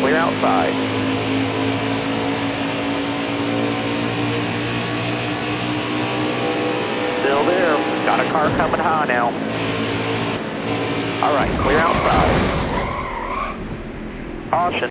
clear outside. Still there. Got a car coming high now. All right, clear outside. Caution.